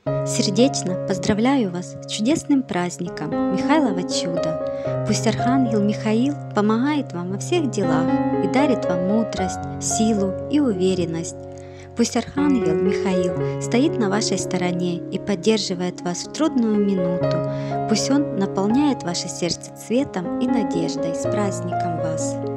Сердечно поздравляю вас с чудесным праздником Михайлова чуда. Пусть Архангел Михаил помогает вам во всех делах и дарит вам мудрость, силу и уверенность. Пусть Архангел Михаил стоит на вашей стороне и поддерживает вас в трудную минуту. Пусть он наполняет ваше сердце цветом и надеждой. С праздником вас!